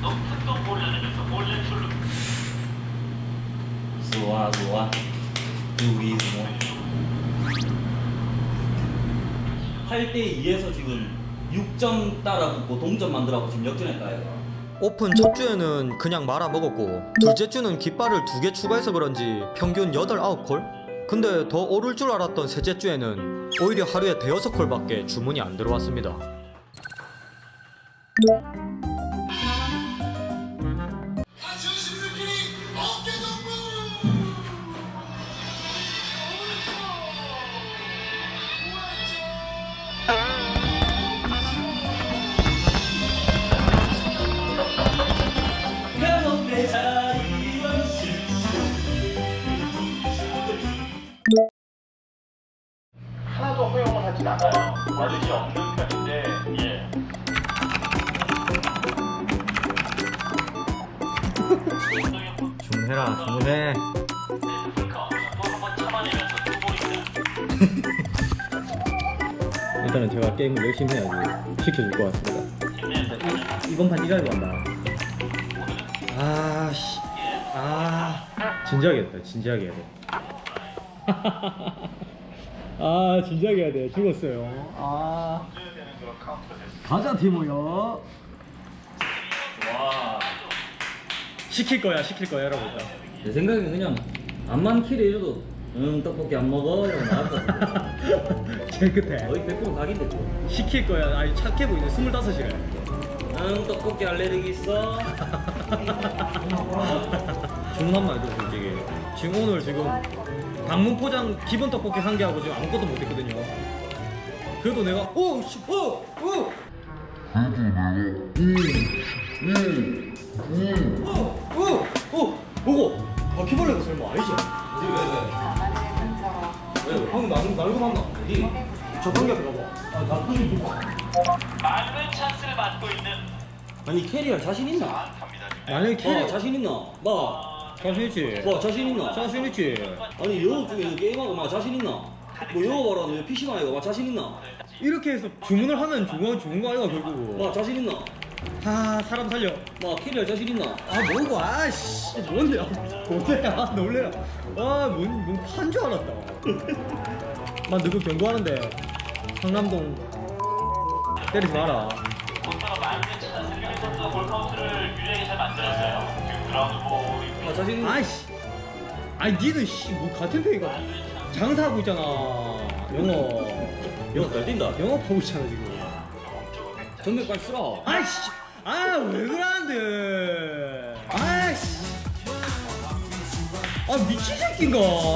좋아 좋아. 우리 뭐 8대2에서 지금 6점 따라붙고 동점 만들라고 지금 역전했다 얘가. 오픈 첫 주에는 그냥 말아 먹었고 둘째 주는 깃발을 2개 추가해서 그런지 평균 8, 9콜? 근데 더 오를 줄 알았던 셋째 주에는 오히려 하루에 5콜밖에 주문이 안 들어왔습니다. 하나도 허용을 하진 않아요. 버릇이 없는 편인데, 예. 주문해라 주문해. 한번 참아내면서 뚜볼입니다. 일단은 제가 게임을 열심히 해야지 시켜줄 것 같습니다. 이번 판 이갈고 한다. 아씨 진지하게 했다. 진지하게 해야 돼. 아 진지하게 해야 돼. 죽었어요. 아 가자 티모요. 시킬 거야 여러분. 내 생각엔 그냥 암만 킬 해줘도 떡볶이 안 먹어 이러고 나갈 것 같아. 제일 끝에 거의 100% 각인데 또. 시킬 거야. 아니 착해 보이네. 25시래. 떡볶이 알레르기 있어. 주문 한번 해줘 솔직히. 지금 오늘 방문 포장 기본 떡볶이 1개 하고 지금 아무것도 못했거든요. 그래도 내가 보고 바퀴벌레가 설마 아니지? 왜? 방금 날고 만나. 어디? 저 관계 들어봐. 나 표정 보고. 많은 찬스를 받고 있는 아니 캐리할 자신 있나? 갑니다. 만약에 캐리 자신 있나? 자신 있지. 자신 있나? 자신 있지. 아니 영업 중에서 게임하고 막 자신 있나? 뭐 영업 하라는 PC만 해가 막 자신 있나? 이렇게 해서 주문을 하면 좋은 거 아이가 결국. 막 자신 있나? 사람 살려. 막 캐리할 자신 있나? 뭐고 아씨 뭔데? 놀래라. 뭔 판 줄 알았다. 난 누구 경고하는데 상남동 때리지 마라. 먼저 많은 찬스를 유리 선수가 볼 카운트를 유리하게 잘 만들었어요. 지금 그라운드 볼이 자신 있나? 아이씨. 아니 니는 뭐 같은 편이가 장사하고 있잖아. 영업 잘 뛴다. 영업하고 있잖아 지금. 전백 빨리 쓰라. 아이씨. 왜 그러는데? 아이씨. 미친 새끼인가?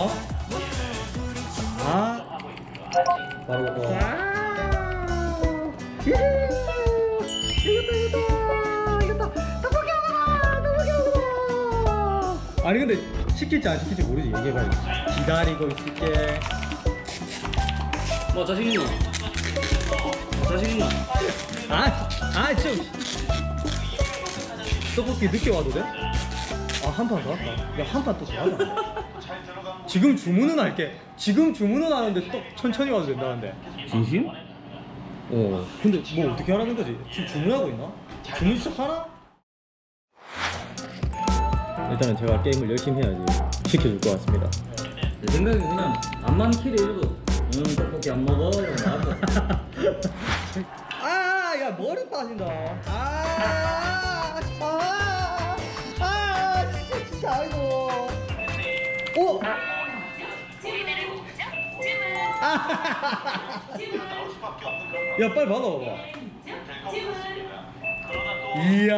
바로 이겼다. 떡볶이 먹어라. 아니 근데 시킬지 안 시킬지 모르지. 얘기해봐야지. 기다리고 있을게. 자신 있나? 자신 있나? 좀 떡볶이 늦게 와도 돼? 한 판 더 할까? 야, 한 판 또 더 하자. 지금 주문은 할게. 지금 주문은 하는데 또 천천히 와도 된다는데. 진심? 근데 뭐 어떻게 하라는 거지? 지금 주문하고 있나? 주문 시작하나? 일단은 제가 게임을 열심히 해야지 시켜줄 것 같습니다. 내 생각엔 그냥 암만 킬 해줘도 떡볶이 안 먹어 이러고 나갈 것 같아. 야 머리 빠진다. 진짜 아이고. 야 빨리 받아봐봐. 이야.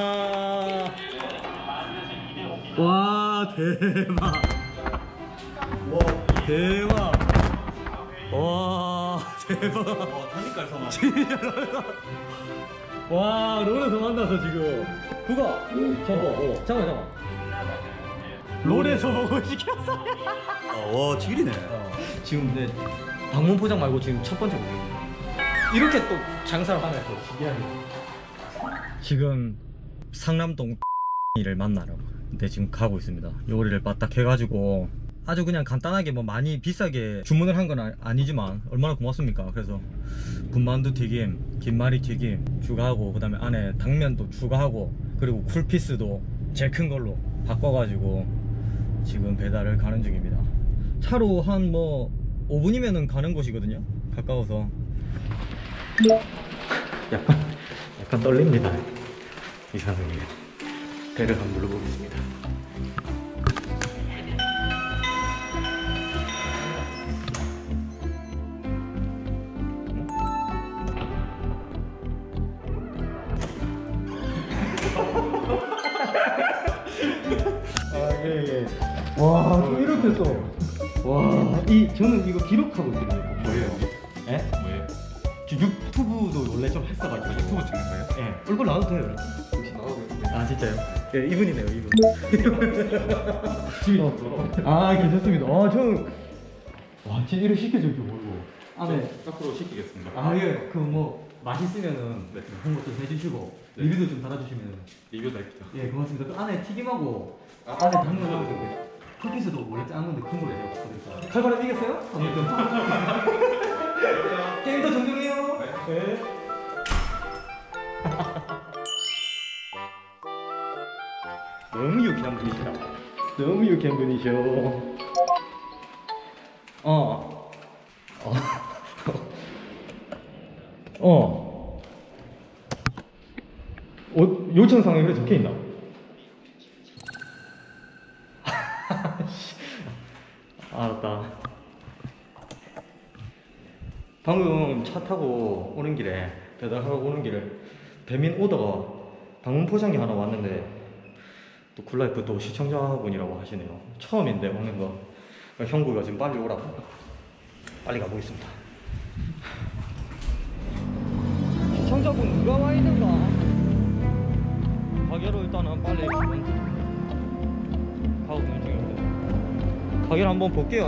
와 대박. 대박. 와 대박. 단식깔 성아. 와 롤에 성한다서 지금 그거 잠깐 롤에서 보고 시켰어. 와 지리네. 지금 내 방문 포장 말고 지금 첫 번째 보고 이렇게 또 장사를 하면 또 신기하네. 지금 상남동 를 만나러 근데 지금 가고 있습니다. 요리를 빠딱 해가지고 아주 그냥 간단하게 뭐 많이 비싸게 주문을 한 건 아니지만 얼마나 고맙습니까. 그래서 군만두 튀김, 김말이 튀김 추가하고, 그 다음에 안에 당면도 추가하고, 그리고 쿨피스도 제일 큰 걸로 바꿔가지고 지금 배달을 가는 중입니다. 차로 한 뭐 5분이면은 가는 곳이거든요. 가까워서. 약간 떨립니다. 이상하게. 배를 한번 눌러보겠습니다. 예. 와, 또 이렇게 했어. 와, 저는 이거 기록하고 있거든요. 뭐예요? 예? 뭐예요? 저 유튜브도 원래 좀 했어가지고. 유튜브 찍는 거예요? 예. 얼굴 나와도 돼요. 혹시 나와도 되는데. 아, 진짜요? 예, 이분이네요, 이분. 아, 괜찮습니다. 아, 저는. 와, 진짜 이렇게 시켜줄 줄 모르고. 안에. 앞으로 시키겠습니다. 아, 예. 그 뭐, 맛있으면은. 네. 홍보 좀 해주시고. 네. 리뷰도 좀 달아주시면. 리뷰 달게요. 예, 고맙습니다. 그 안에 튀김하고. 안에 당면하고 있는데. 쿨피스도 원래 작은 건데 큰 걸로 해요. 칼바람 이겼어요? 아무튼. 게임도 정정해요. 네. 너무 유쾌한 분이시다. 너무 유쾌한 분이셔. 요청사항에 그래 적혀 있나? 알았다. 방금 차 타고 오는 길에, 배달하러 오는 길에 배민 오더가 방문 포장이 하나 왔는데, 또 굿라이프 또 시청자분이라고 하시네요. 처음인데 오는 거. 그러니까 형구가 지금 빨리 오라고. 빨리 가보겠습니다. 시청자분 누가 와 있는가? 가게로 일단은 빨리 가고 있는 중입니다. 가게를 한번 볼게요.